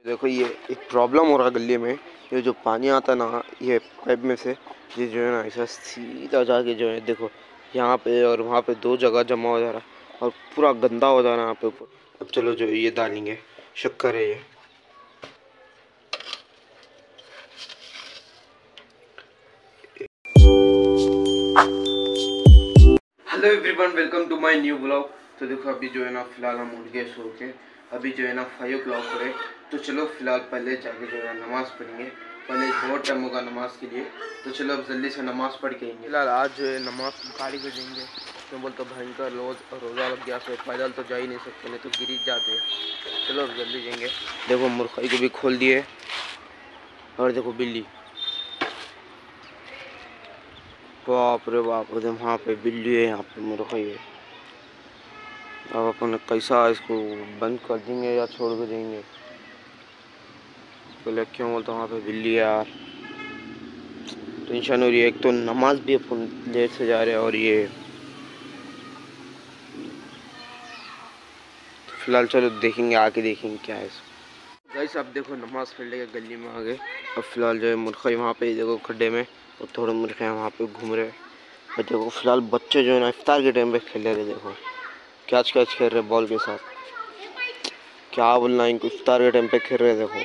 देखो ये एक प्रॉब्लम हो रहा है गली में। ये जो पानी आता है ना, ये पाइप में से ये जो है ना ऐसा सीधा जाके जो है देखो यहाँ पे और वहाँ पे दो जगह जमा हो जा रहा है और पूरा गंदा हो जा रहा है यहाँ पे ऊपर। अब चलो जो ये डालेंगे, शक्कर है ये। Hello everyone, welcome to my new blog. तो देखो अभी जो है ना फिलहाल हम उठ गए सो के। अभी जो है ना 5 o'clock हो रहे। तो चलो फिलहाल पहले जाके जो है नमाज़ पढ़ेंगे। पहले बहुत टाइम होगा नमाज़ के लिए, तो चलो अब जल्दी से नमाज़ पढ़ के आएंगे। फिलहाल आज जो है नमाज़ गाड़ी पे देंगे। तो बोलते भयंकर रोज़ा लग गया, सो पैदल तो जा ही नहीं सकते, नहीं तो गिर जाते हैं। चलो अब जल्दी जाएंगे। देखो मुर्खाई को भी खोल दिए और देखो बिल्ली, बाप रे बाप, वहाँ पे बिल्ली है, यहाँ पे मुर्खाई है। अब अपन कैसा इसको बंद कर देंगे या छोड़ के देंगे? पहले क्यों बोलता वहाँ पे बिल्ली है यार, टेंशन हो रही है। एक तो नमाज भी अपन लेट से जा रहे हैं और ये फिलहाल चलो देखेंगे, आके देखेंगे क्या है इसको। गाइस अब देखो नमाज पढ़ लेके गली में आ गए। अब फिलहाल जो है मुर्खाई वहाँ पे देखो खड्डे में, और थोड़े मुर्खे वहाँ पे घूम रहे। और देखो फिलहाल बच्चे जो है ना इफ्तार के टाइम पे खेल रहे, देखो कैच कैच खेल रहे बॉल के साथ। क्या बोलना, इनको इफ्तार के टाइम पे खेल रहे देखो।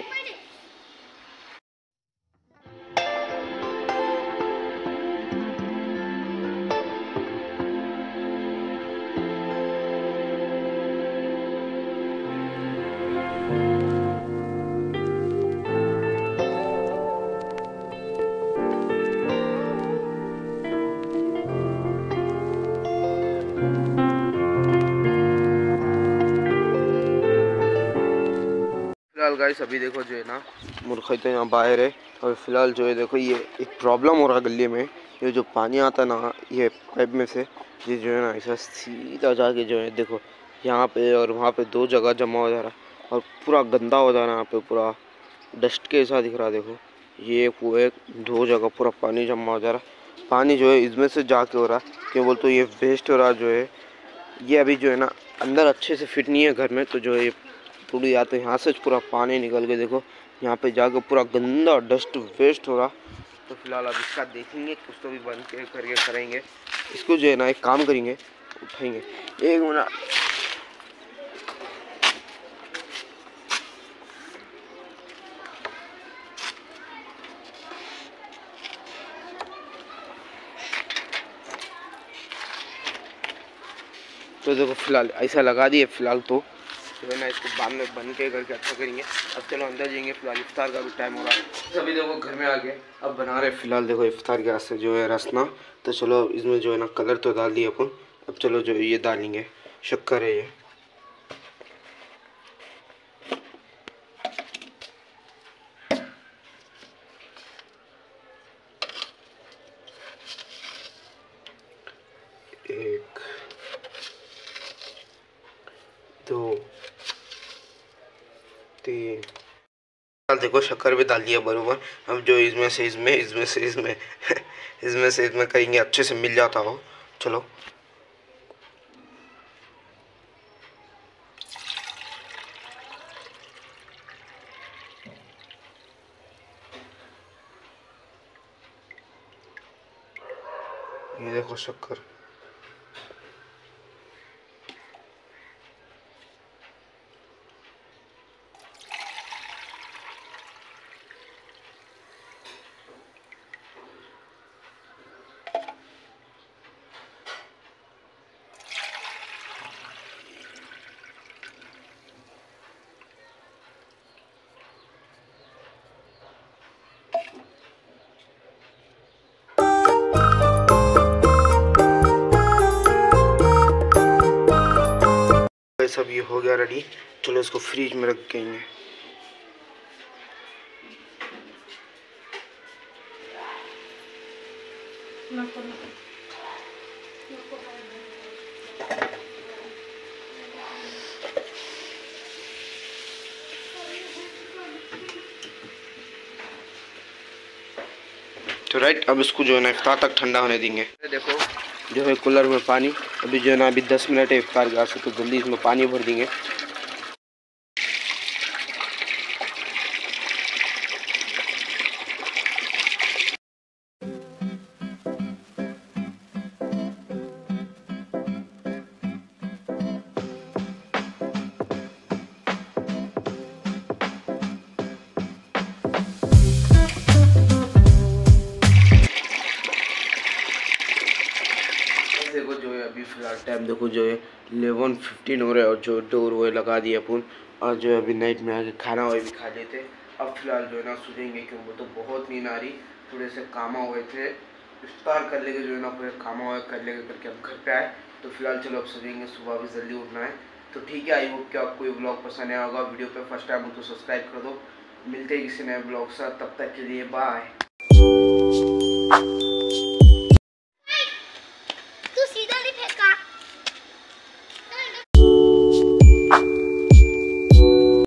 फिलहाल गाइस अभी देखो जो है ना मुर्खी तो यहाँ बाहर है। और फिलहाल जो है देखो ये एक प्रॉब्लम हो रहा है गली में। ये जो पानी आता है ना, ये पाइप में से ये जो है ना ऐसा सीधा जाके जो है देखो यहाँ पे और वहाँ पे दो जगह जमा हो जा रहा है और पूरा गंदा हो जा रहा है। यहाँ पे पूरा डस्ट के ऐसा दिख रहा है। देखो ये पूरे दो जगह पूरा पानी जमा हो जा रहा है। पानी जो है इसमें से जाके हो रहा है, क्यों बोलते ये वेस्ट हो रहा जो है। ये अभी जो है ना अंदर अच्छे से फिट नहीं है घर में, तो जो है पूरी या तो यहाँ से पूरा पानी निकल के देखो यहाँ पे जाके पूरा गंदा डस्ट वेस्ट हो रहा। तो फिलहाल अब इसका देखेंगे, कुछ तो भी बंद करके करेंगे इसको। जो है ना एक काम करेंगे, उठाएंगे। एक मिनट, तो देखो फिलहाल ऐसा लगा दिए। फिलहाल तो है ना इसको बाद में बंद के करके अच्छा करेंगे। अब चलो अंदर जाएंगे, फिलहाल इफ्तार का भी टाइम हो रहा है। सभी देखो घर में आ गए, अब बना रहे फिलहाल देखो इफ्तार के वास्ते जो है रसना। तो चलो इसमें जो है ना कलर तो डाल दिए अपन। अब चलो जो ये डालेंगे, शक्कर है ये। एक, दो, तीन। देखो शक्कर भी डाल दिया बरोबर। अब जो इसमें से इसमें इसमें से इसमें करेंगे, अच्छे से मिल जाता हो। चलो ये देखो शक्कर। सब ये हो गया रेडी। चलो इसको फ्रीज में रख देंगे। तो राइट, अब इसको जो है ना इफ्तार तक ठंडा होने देंगे। देखो जो है कूलर में पानी, अभी जो है ना अभी 10 मिनट है इफ्तार के वास्ते, तो जल्दी इसमें पानी भर देंगे। है अभी फ़िलहाल टाइम देखो जो है 11:15 हो रहा है और जो डोर वो लगा दिया अपन। और जो है अभी नाइट में आके खाना वो भी खा लेते। अब फिलहाल जो है ना सोचेंगे क्योंकि तो बहुत नींद आ रही, थोड़े से कामा हुए थे, इफ्तार कर लेंगे जो है ना पूरे कामा हुआ कर लेंगे करके अब घर पे आए। तो फिलहाल चलो अब सोचेंगे, सुबह भी जल्दी उठना है। तो ठीक है, आई होप कि आपको ये ब्लॉग पसंद आया होगा। वीडियो पे फर्स्ट टाइम हो तो सब्सक्राइब कर दो। मिलते हैं किसी नए ब्लॉग साथ, तब तक के लिए बाय।